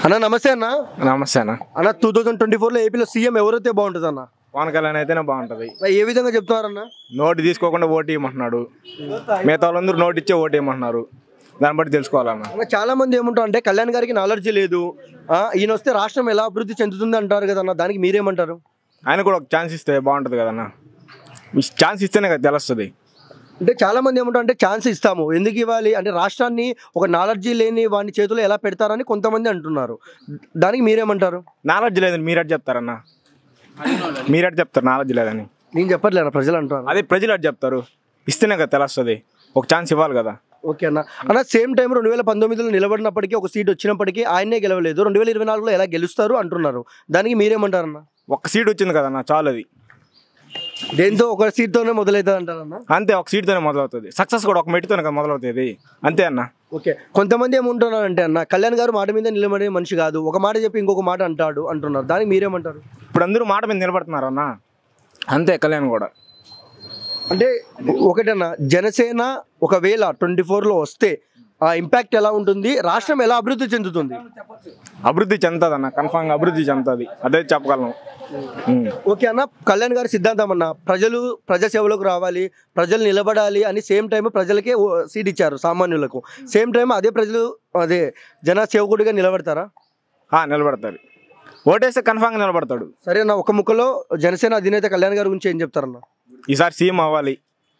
అన్న నమస్తే అన్న. నమస్తే అన్న. అన్న 2024లో ఏపీలో సీఎం ఎవరైతే బాగుంటుంది అన్న? పవన్ కళ్యాణ్ అయితేనే బాగుంటుంది. ఏ విధంగా చెప్తున్నారన్న? నోటు తీసుకోకుండా ఓటు ఇవ్వమంటున్నాడు. మిగతా వాళ్ళందరూ నోటు ఇచ్చే ఓటు ఇవ్వమంటున్నారు. దాన్ని బట్టి తెలుసుకోవాలన్న. చాలా మంది ఏమంటారు అంటే కళ్యాణ్ గారికి నాలెడ్జ్ లేదు, ఈయన వస్తే రాష్ట్రం ఎలా అభివృద్ధి చెందుతుంది అంటారు కదన్న, దానికి మీరేమంటారు? ఆయన కూడా ఒక ఛాన్స్ ఇస్తే బాగుంటుంది కదన్న. ఛాన్స్ ఇస్తేనే కదా తెలుస్తుంది. అంటే చాలా మంది ఏమంటారు అంటే ఛాన్స్ ఇస్తాము ఎందుకు ఇవ్వాలి అంటే రాష్ట్రాన్ని ఒక నాలెడ్జ్ లేని వాడి చేతిలో ఎలా పెడతారని కొంతమంది అంటున్నారు. దానికి మీరేమంటారు? నాలెడ్జ్ లేదని మీరట్ చెప్తారన్న. మీరట్ చెప్తారు నాలెడ్జ్ లేదని. నేను చెప్పట్లేను, ప్రజలు అంటారు. అదే ప్రజలు అటు చెప్తారు. ఇస్తేనే కదా తెలుస్తుంది. ఒక ఛాన్స్ ఇవ్వాలి కదా. ఓకే అన్న. అన్న సేమ్ టైం 2019లో నిలబడినప్పటికీ ఒక సీట్ వచ్చినప్పటికీ ఆయనే గెలవలేదు. 2024లో ఎలా గెలుస్తారు అంటున్నారు. దానికి మీరేమంటారన్న? ఒక్క సీట్ వచ్చింది కదన్న, చాలు. అది దేంతో ఒక సీట్తోనే మొదలవుతుంది అంటారన్న? అంతే, ఒక సీట్తోనే మొదలవుతుంది. సక్సెస్ కూడా ఒక మెట్టుతోనే కదా మొదలవుతుంది. అంతే అన్న. ఓకే, కొంతమంది ఏమంటున్నారు అంటే అన్న కళ్యాణ్ గారు మాట మీద నిలబడే మనిషి కాదు, ఒక మాట చెప్పి ఇంకొక మాట అంటాడు అంటున్నారు. దానికి మీరేమంటారు? ఇప్పుడు అందరూ మాట మీద నిలబడుతున్నారు అన్న. అంతే కళ్యాణ్ కూడా. అంటే ఒకటన్నా జనసేన ఒకవేళ 24లో వస్తే ఆ ఇంపాక్ట్ ఎలా ఉంటుంది, రాష్ట్రం ఎలా అభివృద్ధి చెందుతుంది? అభివృద్ధి చెందుతుంది అన్న, కన్ఫామ్గా అభివృద్ధి చెందుతుంది. అదే చెప్పగలను. ఓకే అన్న, కళ్యాణ్ గారి సిద్ధాంతం అన్న ప్రజలు ప్రజాసేవలోకి రావాలి, ప్రజలు నిలబడాలి అని సేమ్ టైం ప్రజలకే సీట్ ఇచ్చారు సామాన్యులకు. సేమ్ టైం అదే ప్రజలు అదే జన సేవకుడిగా నిలబడతారా? నిలబడతారు. ఓటేస్తే కన్ఫామ్గా నిలబడతాడు. సరే అన్న, ఒక ముక్కలో జనసేన అధినేత కళ్యాణ్ గారి గురించి ఏం చెప్తారన్న? ఈసారి సీఎం అవ్వాలి.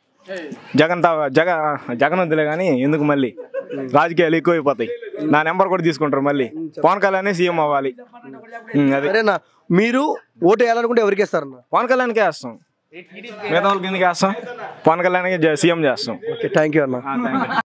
జగన్ వద్దులే కానీ ఎందుకు మళ్ళీ రాజకీయాలు ఎక్కువైపోతాయి. నా నెంబర్ కూడా తీసుకుంటారు. మళ్ళీ పవన్ కళ్యాణ్ సీఎం అవ్వాలి. అదేనా, మీరు ఓటు వేయాలనుకుంటే ఎవరికి వేస్తారన్న? పవన్ కళ్యాణ్కే వేస్తాం. మిగతా వాళ్ళకి ఎందుకు వేస్తాం? పవన్ కళ్యాణ్కి సీఎం చేస్తాం. ఓకే, థ్యాంక్ యూ అన్న.